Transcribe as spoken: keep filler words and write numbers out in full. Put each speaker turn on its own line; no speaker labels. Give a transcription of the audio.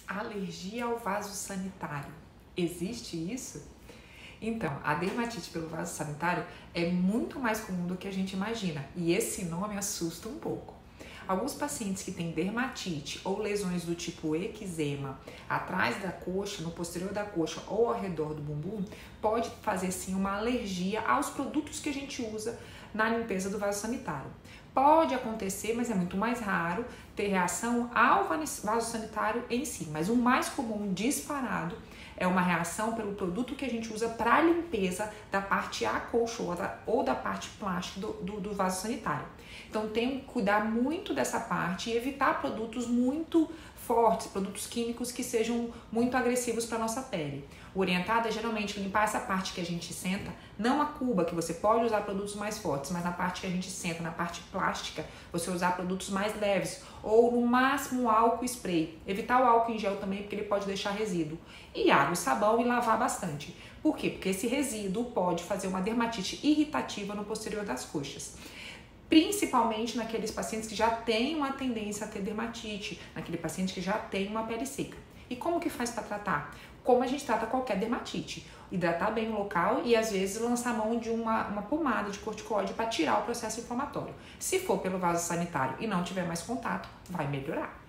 Alergia ao vaso sanitário. Existe isso? Então, a dermatite pelo vaso sanitário é muito mais comum do que a gente imagina e esse nome assusta um pouco. Alguns pacientes que têm dermatite ou lesões do tipo eczema atrás da coxa, no posterior da coxa ou ao redor do bumbum, pode fazer sim uma alergia aos produtos que a gente usa na limpeza do vaso sanitário. Pode acontecer, mas é muito mais raro, ter reação ao vaso sanitário em si. Mas o mais comum, disparado, é uma reação pelo produto que a gente usa para a limpeza da parte acolchoada ou da parte plástica do, do, do vaso sanitário. Então tem que cuidar muito dessa parte e evitar produtos muito fortes, produtos químicos que sejam muito agressivos para a nossa pele. O orientado é geralmente limpar essa parte que a gente senta, não a cuba, que você pode usar produtos mais fortes, mas na parte que a gente senta, na parte plástica, você usar produtos mais leves ou no máximo álcool spray. Evitar o álcool em gel também, porque ele pode deixar resíduo. E água e sabão e lavar bastante. Por quê? Porque esse resíduo pode fazer uma dermatite irritativa no posterior das coxas. Principalmente naqueles pacientes que já têm uma tendência a ter dermatite, naquele paciente que já tem uma pele seca. E como que faz para tratar? Como a gente trata qualquer dermatite. Hidratar bem o local e às vezes lançar mão de uma, uma pomada de corticoide para tirar o processo inflamatório. Se for pelo vaso sanitário e não tiver mais contato, vai melhorar.